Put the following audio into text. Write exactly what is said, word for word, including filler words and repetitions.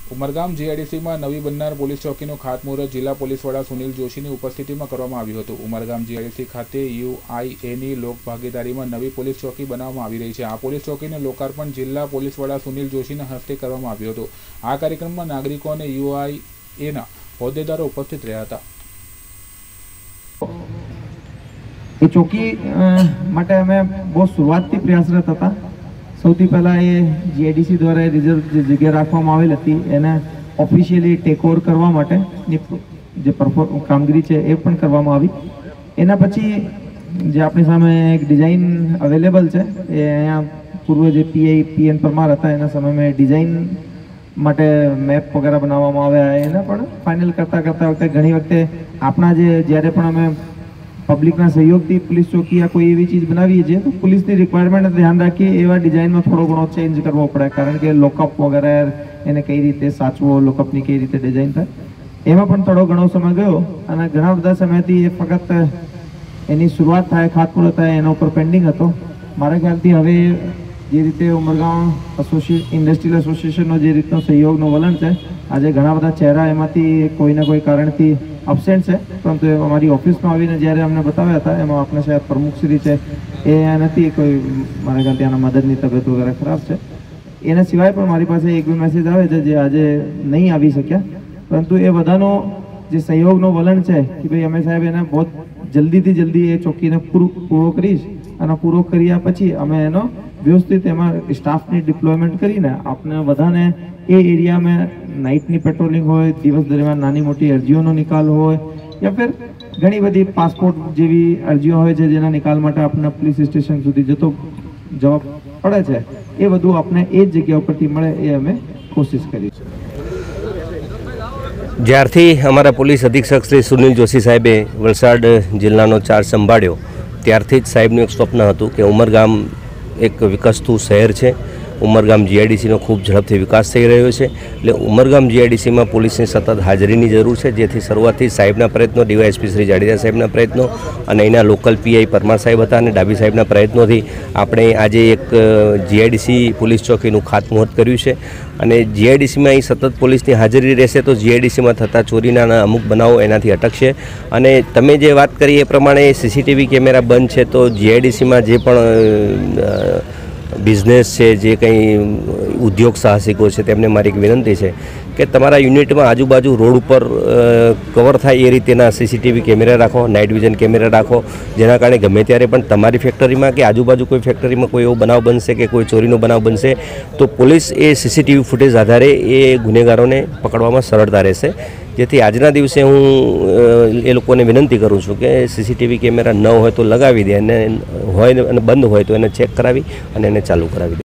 ઉમરગામ જીઆઈડીસીમાં નવી બનનાર પોલીસ ચોકીનું ખાતમુહૂર્ત જિલ્લા પોલીસ વડા સુનિલ જોશીની ઉપસ્થિતિમાં કરવામાં આવ્યું હતું। ઉમરગામ જીઆઈડીસી ખાતે યુઆઈએની લોકભાગીદારીમાં નવી પોલીસ ચોકી બનાવવામાં આવી રહી છે। આ પોલીસ ચોકીનું લોકાર્પણ જિલ્લા પોલીસ વડા સુનિલ જોશીના હસ્તે કરવામાં આવ્યું હતું। આ કાર્યક્રમમાં નાગરિકો અને યુઆઈએના હોદ્દેદારો ઉપસ્થિત રહ્યા હતા। ये चौकी માટે અમે બહુ શુરુઆતથી પ્રયાસરત હતા। સૌથી પહેલા એ જીઆઈડીસી દ્વારા રિઝર્વ જે જગ્યા રાખવામાં આવેલ હતી એને ઓફિશિયલી ટેક ઓવર કરવા માટે જે પરફોર્મ કામગીરી છે એ પણ કરવામાં આવી। એના પછી જે આપણી સામે એક ડિઝાઇન અવેલેબલ છે એ અહીંયા પૂર્વ જે પીઆઈ પીએન પરમાર હતા એના સમયમાં ડિઝાઇન માટે મેપ વગેરે બનાવવામાં આવ્યા। એને પણ ફાઇનલ કરતાં કરતાં વખતે ઘણી વખતે આપણા જે જ્યારે પણ અમે પબ્લિકના સહયોગથી પોલીસ ચોકી યા કોઈ એવી ચીજ બનાવીએ છીએ તો પોલીસની રિક્વાયરમેન્ટ ધ્યાન રાખી એવા ડિઝાઇનમાં થોડો ઘણો ચેન્જ કરવો પડે, કારણ કે લોકઅપ વગેરે એને કઈ રીતે સાચવો, લોકઅપની કઈ રીતે ડિઝાઇન થાય એમાં પણ થોડો ઘણો સમય ગયો અને ઘણા બધા સમયથી એ ફક્ત એની શરૂઆત થાય, ખાતમુહૂર્ત થાય એના ઉપર પેન્ડિંગ હતો। મારા ખ્યાલથી હવે જે રીતે ઉમરગામ એસોસિએટ ઇન્ડસ્ટ્રીયલ એસોસિએશનનો જે રીતનો સહયોગનો વલણ છે, આજે ઘણા બધા ચહેરા એમાંથી કોઈના કોઈ કારણથી અબસેન્ટ છે, પરંતુ અમારી ઓફિસમાં આવીને જ્યારે અમને બતાવ્યા હતા એમાં આપણે સાહેબ પ્રમુખશ્રી છે એ નથી, કોઈ મારા ખ્યાલથી આના મદદની તબિયત વગેરે ખરાબ છે। એના સિવાય પણ મારી પાસે એક બે મેસેજ આવે છે જે આજે નહીં આવી શક્યા, પરંતુ એ બધાનો જે સહયોગનો વલણ છે કે ભાઈ અમે સાહેબ એને બહુ જલ્દીથી જલ્દી એ ચોકીને પૂરું પૂરો કરીશ અને પૂરો કર્યા પછી અમે એનો વ્યવસ્થિત એમાં સ્ટાફની ડિપ્લોયમેન્ટ કરીને આપણે બધાને એ એરિયામાં નાઇટની પેટ્રોલિંગ હોય, દિવસ દરમિયાન નાની મોટી અરજીઓનો નિકાલ હોય યા ફિર ઘણી બધી પાસપોર્ટ જેવી અરજીઓ હોય છે જેના નિકાલ માટે આપણે પોલીસ સ્ટેશન સુધી જતો જવાબ પડે છે, એ બધું આપણે એ જ જગ્યા ઉપરથી મળે એ અમે કોશિશ કરી છે। જ્યારથી અમારા પોલીસ અધિક્ષક શ્રી સુનિલ જોશી સાહેબે વલસાડ જિલ્લાનો ચાર્જ સંભાળ્યો ત્યારથી જ સાહેબનું એક સ્વપ્ન હતું કે ઉમરગામ એક વિકસતું શહેર છે। ઉમરગામ જીઆઈડીસીનો ખૂબ ઝડપથી વિકાસ થઈ રહ્યો છે, એટલે ઉમરગામ જીઆઈડીસીમાં પોલીસની સતત હાજરીની જરૂર છે, જેથી શરૂઆતથી સાહેબના પ્રયત્નો, ડીવાયએસપી શ્રી જાડેજા સાહેબના પ્રયત્નો અને અહીંના લોકલ પીઆઈ પરમાર સાહેબ હતા અને ડાબી સાહેબના પ્રયત્નોથી આપણે આજે એક જીઆઈડીસી પોલીસ ચોકીનું ખાતમુહૂર્ત કર્યું છે। અને જીઆઈડીસીમાં અહીં સતત પોલીસની હાજરી રહેશે તો જીઆઈડીસીમાં થતા ચોરીના અમુક બનાવો એનાથી અટકશે। અને તમે જે વાત કરી એ પ્રમાણે સીસીટીવી કેમેરા બંધ છે તો જીઆઈડીસીમાં જે પણ બિઝનેસ છે, જે કંઈ ઉદ્યોગ સાહસિકો છે તેમને મારી એક વિનંતી છે કે તમારા યુનિટમાં આજુબાજુ રોડ ઉપર કવર થાય એ રીતેના સીસીટીવી કેમેરા રાખો, નાઇટ વિઝન કેમેરા રાખો, જેના કારણે ગમે ત્યારે પણ તમારી ફેક્ટરીમાં કે આજુબાજુ કોઈ ફેક્ટરીમાં કોઈ એવો બનાવ બનશે કે કોઈ ચોરીનો બનાવ બનશે તો પોલીસ એ સીસીટીવી ફૂટેજ આધારે એ ગુનેગારોને પકડવામાં સરળતા રહેશે। જેથી આજના દિવસે હું એ લોકોને વિનંતી કરું છું કે સીસીટીવી કેમેરા ન હોય તો લગાવી દે અને હોય અને બંધ હોય તો એને ચેક કરાવી અને એને ચાલુ કરાવી દે।